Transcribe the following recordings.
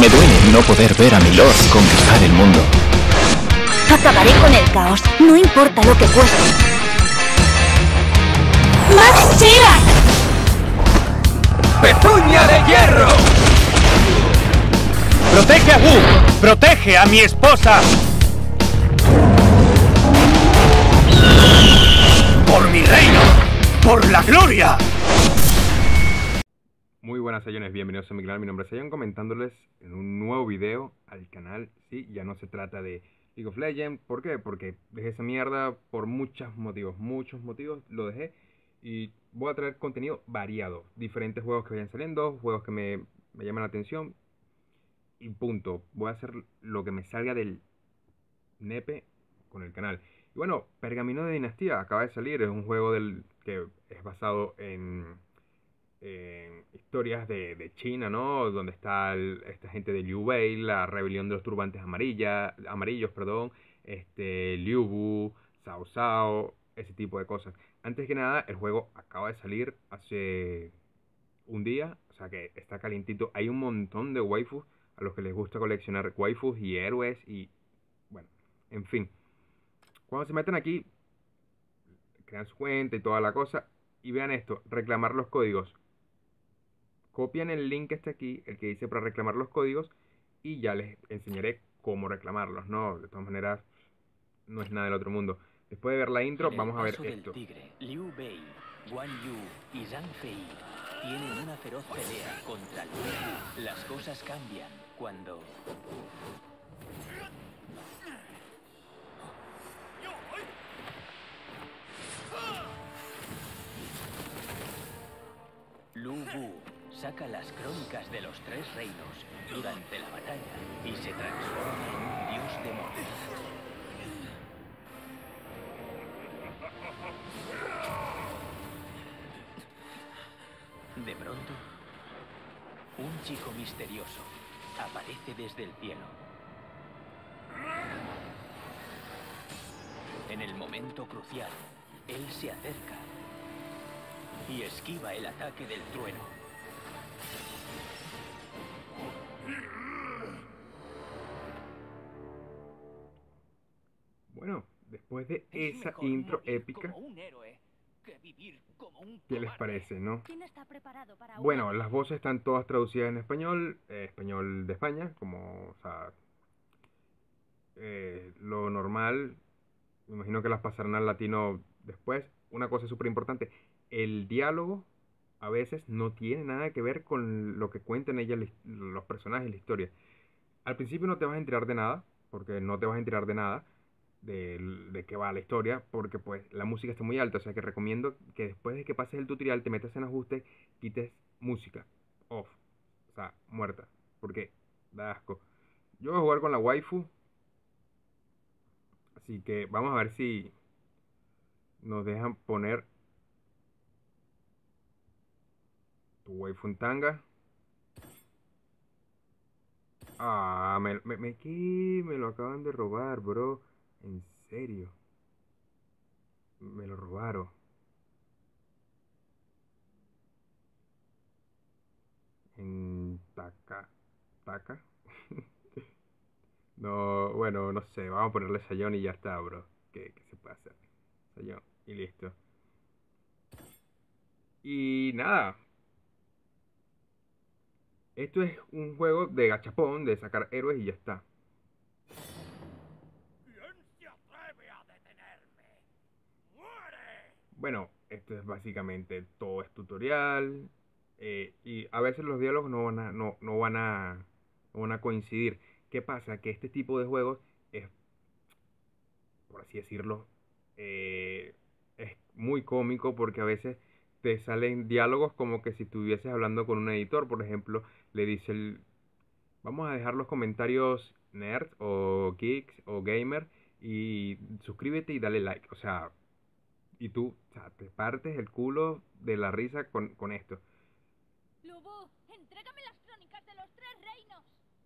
Me duele no poder ver a mi Lord conquistar el mundo. Acabaré con el caos, no importa lo que cueste. ¡Max Chira! ¡Pezuña de hierro! ¡Protege a Wu! ¡Protege a mi esposa! ¡Por mi reino! ¡Por la gloria! Muy buenas Sayones, bienvenidos a mi canal, mi nombre es Sayon, comentándoles en un nuevo video al canal. Sí, ya no se trata de League of Legends. ¿Por qué? Porque dejé esa mierda por muchos motivos lo dejé. Y voy a traer contenido variado, diferentes juegos que vayan saliendo, juegos que me llaman la atención. Y punto, voy a hacer lo que me salga del nepe con el canal. Y bueno, Pergamino de Dinastía acaba de salir, es un juego que es basado en historias de China, ¿no? Donde está esta gente de Liu Bei, la rebelión de los turbantes amarillos, perdón, Liu Bu, Cao Cao, ese tipo de cosas. Antes que nada, el juego acaba de salir hace un día, o sea que está calientito. Hay un montón de waifus a los que les gusta coleccionar waifus y héroes y bueno, en fin. Cuando se meten aquí, crean su cuenta y toda la cosa y vean esto, reclamar los códigos. Copian el link que está aquí, el que dice para reclamar los códigos, y ya les enseñaré cómo reclamarlos, ¿no? De todas maneras, no es nada del otro mundo. Después de ver la intro, vamos a ver esto. Tigre, Liu Bei, Guan Yu y Zhang Fei tienen una feroz pelea contra Lu Bu. Las cosas cambian cuando... Lu Bu saca las crónicas de los tres reinos durante la batalla y se transforma en un dios demonio. De pronto, un chico misterioso aparece desde el cielo. En el momento crucial, él se acerca y esquiva el ataque del trueno. Bueno, después de esa intro épica, ¿qué les parece, no? Bueno, las voces están todas traducidas en español, español de España, como, o sea, lo normal. Me imagino que las pasarán al latino después. Una cosa súper importante, el diálogo a veces no tiene nada que ver con lo que cuentan ellas, los personajes, la historia. Al principio no te vas a enterar de nada, porque no te vas a enterar de nada de qué va la historia, porque pues la música está muy alta, o sea que recomiendo que después de que pases el tutorial te metas en ajuste, quites música, off, o sea, muerta, porque da asco. Yo voy a jugar con la waifu, así que vamos a ver si nos dejan poner tu waifu en tanga. Ah, ¿qué? Me lo acaban de robar, bro. En serio. Me lo robaron. En Taka. No, bueno, no sé. Vamos a ponerle Sayon y ya está, bro. ¿Qué se puede hacer? Sayon y listo. Y nada. Esto es un juego de gachapón, de sacar héroes y ya está. ¿Quién se atreve a detenerme? ¡Muere! Bueno, esto es básicamente todo es tutorial. Y a veces los diálogos no van a coincidir. ¿Qué pasa? Que este tipo de juegos es, por así decirlo, es muy cómico porque a veces te salen diálogos como que si estuvieses hablando con un editor. Por ejemplo, le dice vamos a dejar los comentarios nerds o geeks o gamer y suscríbete y dale like. O sea, y tú, o sea, te partes el culo de la risa con esto. Lu Bu, entrégame las crónicas de los tres reinos.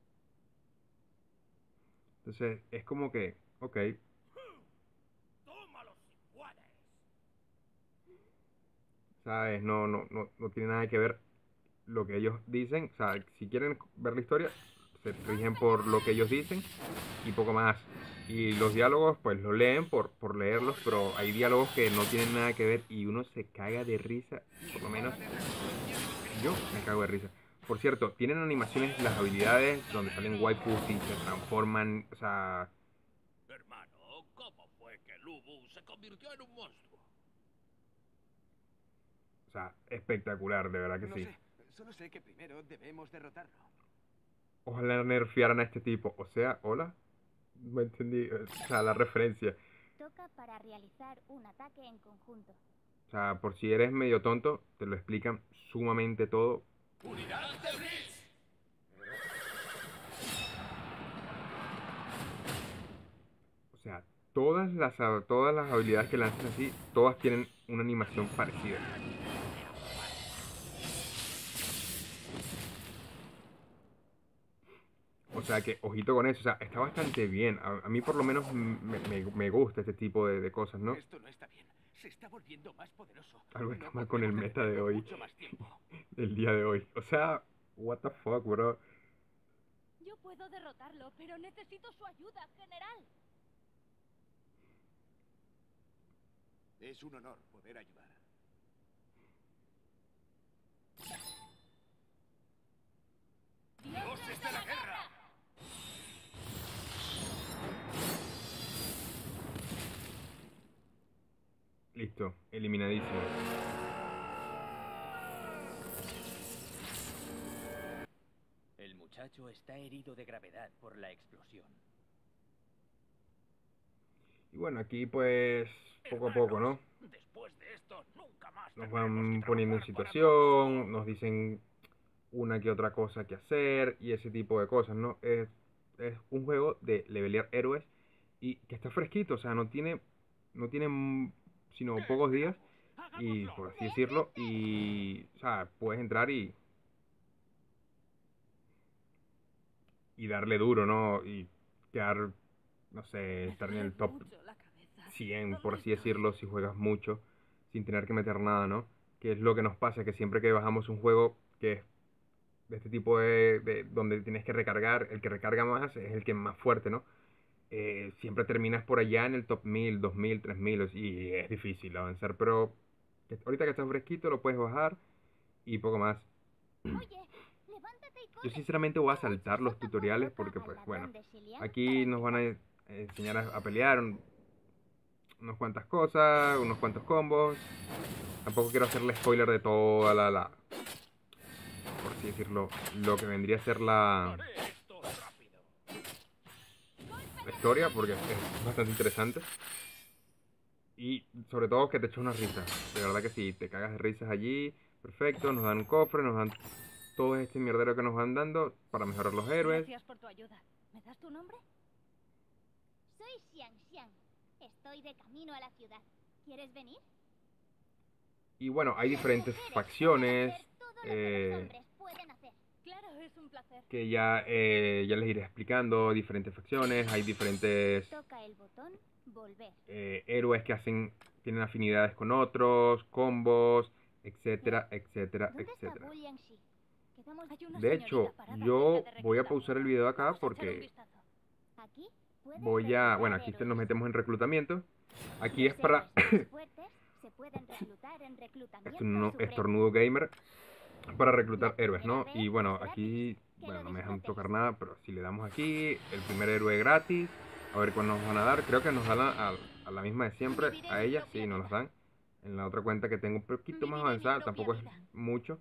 Entonces, es como que, ok, ¡Tómalo si puedes! ¿sabes? No tiene nada que ver lo que ellos dicen. O sea, si quieren ver la historia, se rigen por lo que ellos dicen y poco más. Y los diálogos, pues los leen por leerlos, pero hay diálogos que no tienen nada que ver y uno se caga de risa, por lo menos yo me cago de risa. Por cierto, tienen animaciones las habilidades donde salen waifus y se transforman, o sea, Hermano, ¿cómo fue que Lubu se convirtió en un monstruo? espectacular, de verdad que No sí. sé, solo sé que primero debemos derrotarlo. Ojalá nerfearan a este tipo, o sea, hola, no entendí, o sea, la referencia. Toca para realizar un ataque en conjunto. O sea, por si eres medio tonto, te lo explican sumamente todo. ¡Unidad de Blitz! O sea, todas las habilidades que lanzan así, todas tienen una animación parecida. O sea que, ojito con eso, o sea, está bastante bien. A mí por lo menos me gusta este tipo de cosas, ¿no? Esto no está bien. Se está volviendo más poderoso. Algo está No mal con el podemos meta de detenerlo hoy, mucho más tiempo. del día de hoy. O sea, what the fuck, bro. Yo puedo derrotarlo, pero necesito su ayuda, general. Es un honor poder ayudar. ¡Dioses de la guerra! Listo, eliminadísimo. El muchacho está herido de gravedad por la explosión. Y bueno, aquí pues, poco a poco, ¿no? Después de esto, nunca más Nos tendremos van que poniendo en trabajar para situación, nos dicen una que otra cosa que hacer y ese tipo de cosas, ¿no? Es un juego de levelear héroes y que está fresquito, o sea, no tiene sino pocos días y por así decirlo, y o sea, puedes entrar y darle duro, ¿no? Y quedar, no sé, estar en el top 100, por así decirlo, si juegas mucho, sin tener que meter nada, ¿no? Que es lo que nos pasa, que siempre que bajamos un juego que es de este tipo de donde tienes que recargar, el que recarga más es el que es más fuerte, ¿no? Siempre terminas por allá en el top 1000, 2000, 3000 y es difícil avanzar, pero ahorita que estás fresquito lo puedes bajar y poco más. Oye, levántate y Yo corre. sinceramente voy a saltar los tutoriales porque pues bueno, aquí nos van a enseñar a pelear unas cuantas cosas, unos cuantos combos. Tampoco quiero hacerle spoiler de toda por así decirlo, lo que vendría a ser la Haré esto rápido. historia, porque es bastante interesante. Y sobre todo que te eches una risa. De verdad que sí, te cagas de risas allí. Perfecto, nos dan un cofre, nos dan todo este mierdero que nos van dando para mejorar los héroes. Gracias por tu ayuda. ¿Me das tu nombre? Soy Xiang Xiang. Estoy de camino a la ciudad. ¿Quieres venir? Y bueno, hay diferentes facciones Todo lo que los hombres pueden hacer. Claro, es un placer. que ya les iré explicando. Diferentes facciones, hay diferentes Toca el botón volver. héroes que tienen afinidades con otros, combos, etcétera, etcétera, ¿Dónde está etcétera. Wu Liangxi? Quedamos- Hay una De señorita hecho, parada yo cerca de voy a reclutar. pausar el video acá Vamos a echar un porque vistazo. Aquí puedes bueno, reclutar aquí nos héroes. metemos en reclutamiento. Aquí es Los para héroes más fuertes se pueden reclutar en reclutamiento supremo. estornudo gamer, para reclutar héroes, ¿no? Y bueno, aquí, bueno, no me dejan tocar nada, pero si le damos aquí, el primer héroe gratis, a ver cuándo nos van a dar. Creo que nos dan a la misma de siempre, a ella sí nos las dan. En la otra cuenta que tengo un poquito más Viviré mi avanzada, propia tampoco es vida. mucho.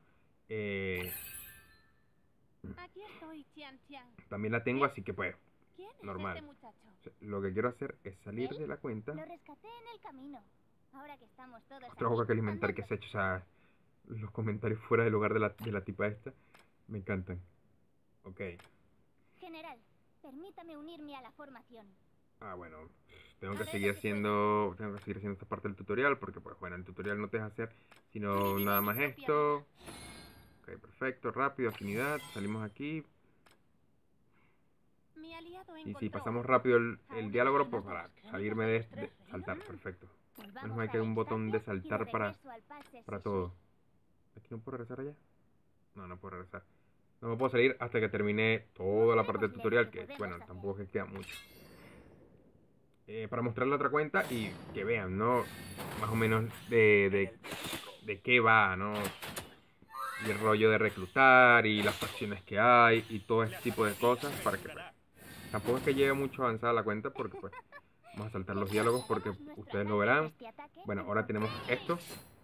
Aquí estoy, Xiang Xiang. También la tengo, así que pues, ¿Quién es normal. este muchacho? Lo que quiero hacer es salir ¿Él? de la cuenta. Lo rescaté en el camino. Ahora que estamos todos Otro aquí, juego que alimentar que andando. se ha hecho, o sea, los comentarios fuera del lugar de la tipa esta, me encantan. Ok. General, permítame unirme a la formación. Bueno, tengo que Haré seguir lo que haciendo, esta parte del tutorial porque pues bueno, el tutorial no te deja hacer sino Viviré nada mi más propia esto. Ok, perfecto, rápido, afinidad, salimos aquí. Mi aliado Y si encontró pasamos a- rápido a el una diálogo reina pues de para las crónicas salirme de de los tres saltar, reinos. perfecto. Volvamos Menos mal a que hay la un botón de estancia y de saltar para regreso al Pase todo. Sisui. ¿Aquí no puedo regresar allá? No, no puedo regresar. No me puedo salir hasta que termine toda la parte del tutorial, que bueno, tampoco es que queda mucho. Para mostrar la otra cuenta y que vean, ¿no? Más o menos de qué va, ¿no? Y el rollo de reclutar y las facciones que hay y todo este tipo de cosas para que pues, tampoco es que lleve mucho avanzada la cuenta porque pues vamos a saltar los diálogos porque ustedes lo verán. Bueno, ahora tenemos esto.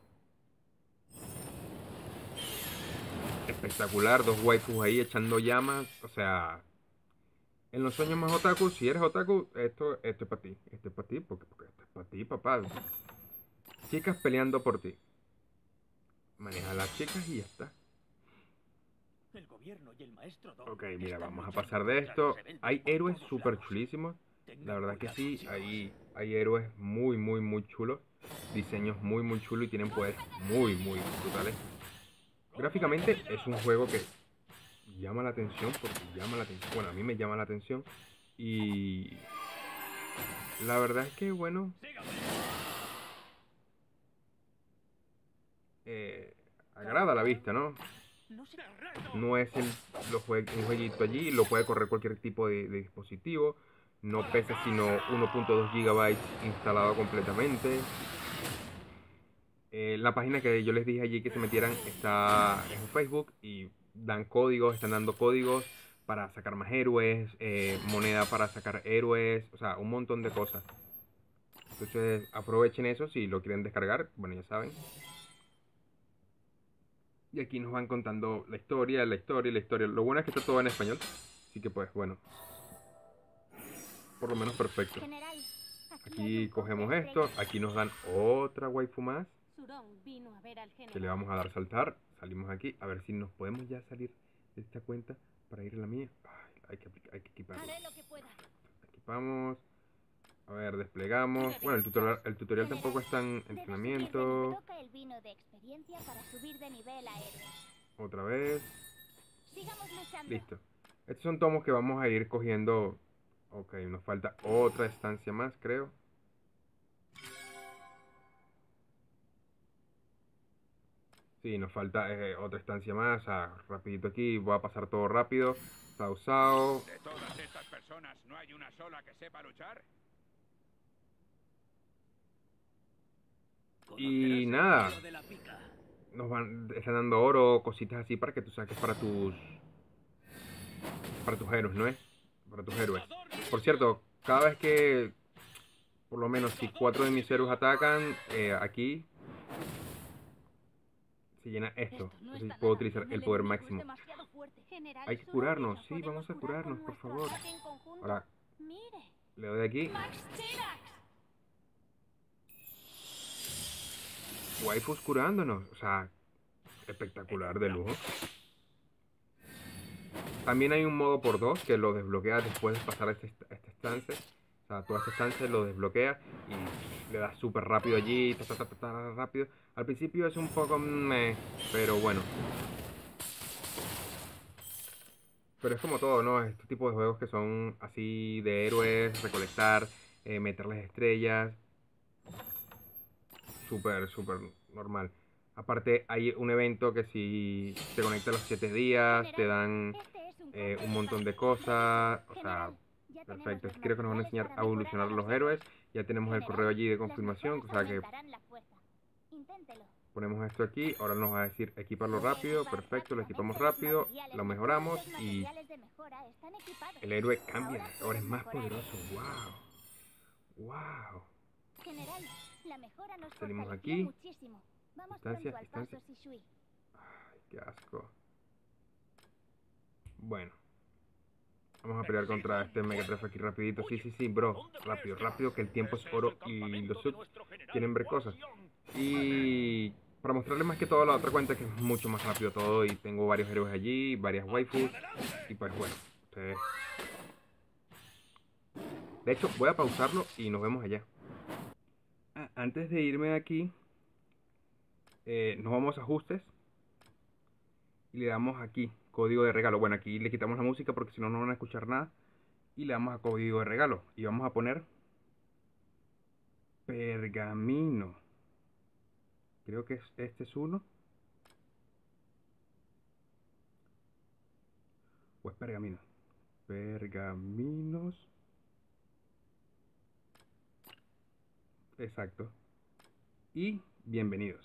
Espectacular, dos waifus ahí echando llamas, o sea, en los sueños más otaku, si eres otaku, esto es para ti, esto es para ti, porque esto es para ti, papá. Chicas peleando por ti. Maneja a las chicas y ya está. El gobierno y el maestro Don Ok, mira, están vamos a luchando pasar de contra esto. los rebeldes Hay por héroes todos súper lados. chulísimos. Tengan La verdad que cuidado, sí, chicos. hay héroes muy chulos. Diseños muy chulos y tienen poderes muy brutales. Gráficamente es un juego que llama la atención porque llama la atención. Bueno, a mí me llama la atención. Y la verdad es que, bueno, agrada a la vista, ¿no? No se... No es un jueguito allí, lo puede correr cualquier tipo de dispositivo. No pesa sino 1.2 GB instalado completamente. La página que yo les dije allí que se metieran está en Facebook y dan códigos, están dando códigos para sacar más héroes, moneda para sacar héroes, o sea, un montón de cosas. Entonces aprovechen eso si lo quieren descargar, bueno, ya saben. Y aquí nos van contando la historia. Lo bueno es que está todo en español, así que pues bueno, por lo menos perfecto. General, Aquí cogemos esto, aquí nos dan otra waifu más Surón vino a ver al que le general. vamos a dar saltar. Salimos aquí, a ver si nos podemos ya salir de esta cuenta para ir a la mía. Ay, hay que equiparla. Haré lo que pueda. Equipamos, a ver, desplegamos. Bueno, el tutorial tampoco es tan entrenamiento. Toca el vino de experiencia para subir de nivel a héroe. Otra vez, Sigamos luchando. listo. Estos son tomos que vamos a ir cogiendo. Ok, nos falta otra estancia más, creo. Sí, nos falta otra estancia más. Rapidito aquí, voy a pasar todo rápido. Sao. ¿De todas estas personas no hay una sola que sepa luchar? Y nada, están dando oro, cositas así para que tú saques para tus héroes, ¿no es? Para tus héroes. Por cierto, cada vez que, por lo menos si 4 de mis héroes atacan, aquí se llena esto. Entonces puedo utilizar el poder máximo. General, Hay que Surón, curarnos, sí, ¿podemos vamos a curar con curarnos, por nuestro favor. ataque en conjunto? Ahora, Mire, le doy aquí. Max Chirax. Waifus curándonos, o sea, espectacular, de lujo. También hay un modo por 2 que lo desbloquea después de pasar esta estancia. O sea, toda esta estancia lo desbloquea y le da súper rápido allí, rápido. Al principio es un poco meh, pero bueno. Pero es como todo, ¿no? Este tipo de juegos que son así de héroes, recolectar, meterles estrellas. Súper normal. Aparte hay un evento que si te conectas los 7 días, te dan un montón de cosas. O sea, perfecto. Si quiero que nos van a enseñar a evolucionar los héroes, ya tenemos el correo allí de confirmación. O sea que ponemos esto aquí. Ahora nos va a decir equiparlo rápido. Perfecto, lo equipamos rápido. Lo mejoramos y el héroe cambia. Ahora es más poderoso. Wow. General, la mejora nos Salimos fortaleció aquí. muchísimo. Vamos pronto al paso Shishui. Ay, qué asco. Bueno. Vamos a pelear contra este Megatref aquí rapidito. Sí, bro. Rápido, que el tiempo es oro y los subs quieren ver cosas. Y para mostrarles más que todo la otra cuenta que es mucho más rápido todo y tengo varios héroes allí, varias waifus. Y pues bueno, ustedes... De hecho, voy a pausarlo y nos vemos allá. Antes de irme de aquí, nos vamos a ajustes y le damos aquí código de regalo. Bueno, aquí le quitamos la música porque si no, no van a escuchar nada. Y le damos a código de regalo y vamos a poner pergamino. Creo que este es uno. Pues pergaminos. Pergaminos. Exacto. Y bienvenidos.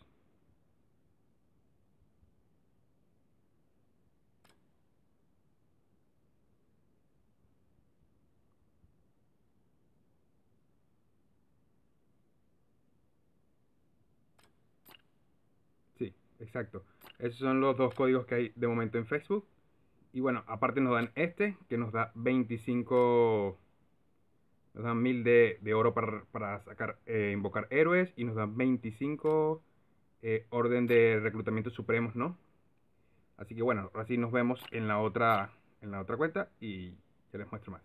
Sí, exacto. Esos son los dos códigos que hay de momento en Facebook. Y bueno, aparte nos dan este, que nos da 25... Nos dan 1000 de oro para sacar, invocar héroes. Y nos dan 25 orden de reclutamiento supremos, ¿no? Así que bueno, ahora sí nos vemos en la otra cuenta y ya les muestro más.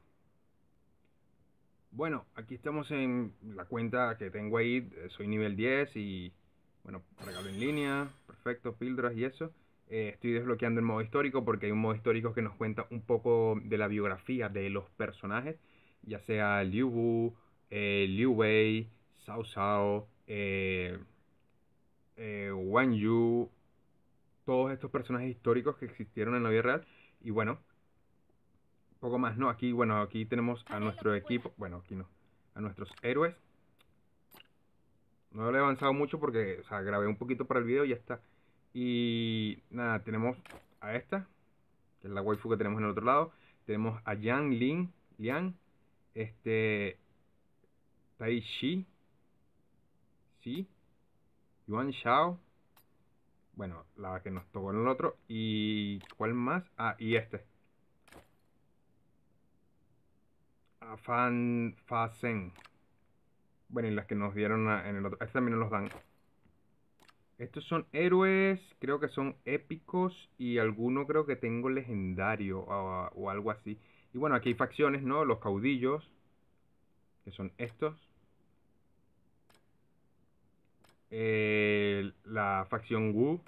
Bueno, aquí estamos en la cuenta que tengo ahí. Soy nivel 10 y bueno, regalo en línea, perfecto, píldoras y eso. Estoy desbloqueando el modo histórico porque hay un modo histórico que nos cuenta un poco de la biografía de los personajes, ya sea Liu Bu, Liu Wei, Cao Cao, Wang Yu, todos estos personajes históricos que existieron en la vida real. Y bueno, poco más, ¿no? Aquí, bueno, aquí tenemos a Haré nuestro lo que equipo, pueda. bueno, aquí no, a nuestros héroes. No lo he avanzado mucho porque, o sea, grabé un poquito para el video y ya está. Y nada, tenemos a esta, que es la waifu que tenemos en el otro lado. Tenemos a Yang Lin, Liang, Tai Shi, Xi, Yuan Shao. Bueno, la que nos tocó en el otro. ¿Y cuál más? Ah, y este. A Fan Fa Zhen. Bueno, y las que nos dieron en el otro. Este también nos los dan. Estos son héroes, creo que son épicos y alguno creo que tengo legendario o algo así. Y bueno, aquí hay facciones, ¿no? Los caudillos, que son estos. La facción Wu,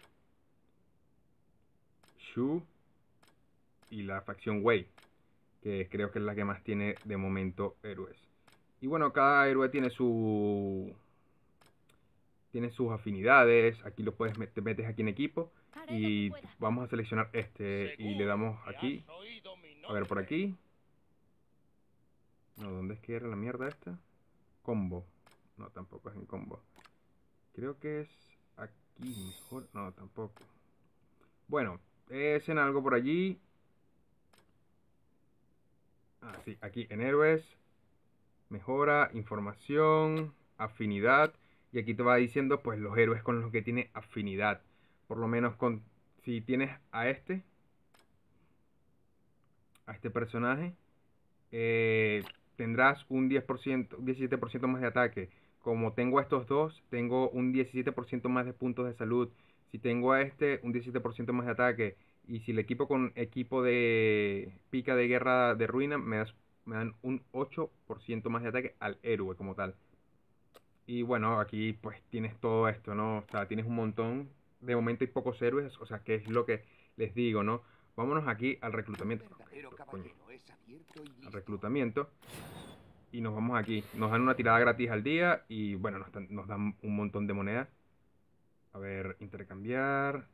Shu y la facción Wei, que creo que es la que más tiene de momento héroes. Y bueno, cada héroe tiene sus afinidades. Aquí lo puedes te metes aquí en equipo Haré lo que y pueda. vamos a seleccionar este y le damos aquí. A ver, por aquí. No, ¿dónde es que era la mierda esta? Combo. No, tampoco es en combo. Creo que es aquí mejor. No, tampoco. Bueno, es en algo por allí. Ah, sí, aquí en héroes. Mejora, información, afinidad. Y aquí te va diciendo pues los héroes con los que tiene afinidad. Por lo menos si tienes a este personaje, tendrás un 10%, un 17% más de ataque. Como tengo a estos dos, tengo un 17% más de puntos de salud. Si tengo a este, un 17% más de ataque. Y si le equipo con equipo de pica de guerra de ruina, me dan un 8% más de ataque al héroe como tal. Y bueno, aquí pues tienes todo esto, ¿no? O sea, tienes un montón. De momento hay pocos héroes, o sea, que es lo que les digo, ¿no? Vámonos aquí al Un reclutamiento. verdadero Coño, caballero es abierto y al listo. reclutamiento. Y nos vamos aquí. Nos dan una tirada gratis al día y bueno, nos dan un montón de monedas. A ver, intercambiar.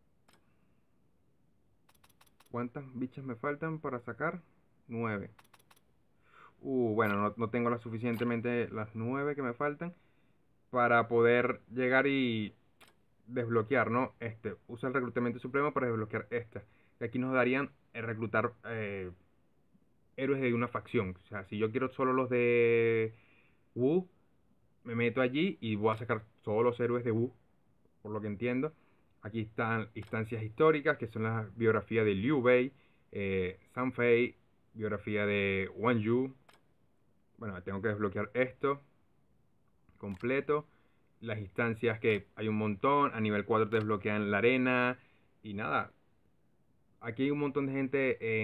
¿Cuántas bichas me faltan para sacar? 9. Bueno, no tengo las suficientemente las 9 que me faltan para poder llegar y desbloquear, ¿no? Usa el reclutamiento supremo para desbloquear esta. Y aquí nos darían reclutar héroes de una facción. O sea, si yo quiero solo los de Wu, me meto allí y voy a sacar todos los héroes de Wu, por lo que entiendo. Aquí están instancias históricas, que son las biografías de Liu Bei, Zhang Fei, biografía de Wang Yu. Bueno, tengo que desbloquear esto completo. Las instancias que hay un montón. A nivel 4 te desbloquean la arena. Y nada. Aquí hay un montón de gente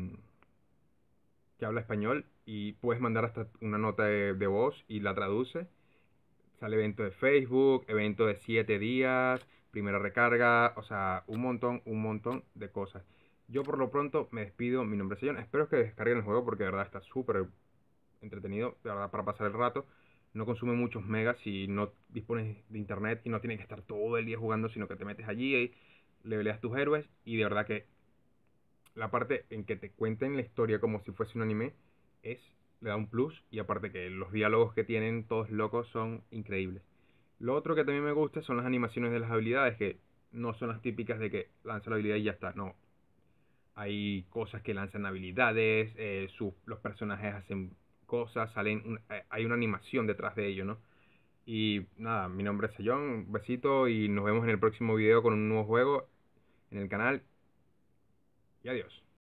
que habla español. Y puedes mandar hasta una nota de voz y la traduce. Sale evento de Facebook, evento de 7 días, primera recarga. O sea, un montón de cosas. Yo por lo pronto me despido. Mi nombre es Sion. Espero que descarguen el juego porque de verdad está súper entretenido. De verdad, para pasar el rato. No consume muchos megas si no dispones de internet y no tienes que estar todo el día jugando, sino que te metes allí y leveleas tus héroes. Y de verdad que la parte en que te cuenten la historia como si fuese un anime le da un plus. Y aparte que los diálogos que tienen todos locos son increíbles. Lo otro que también me gusta son las animaciones de las habilidades, que no son las típicas de que lanza la habilidad y ya está. No, hay cosas que lanzan habilidades, los personajes hacen cosas, hay una animación detrás de ello, ¿no? Y nada, mi nombre es Sayón, un besito y nos vemos en el próximo video con un nuevo juego en el canal. Y adiós.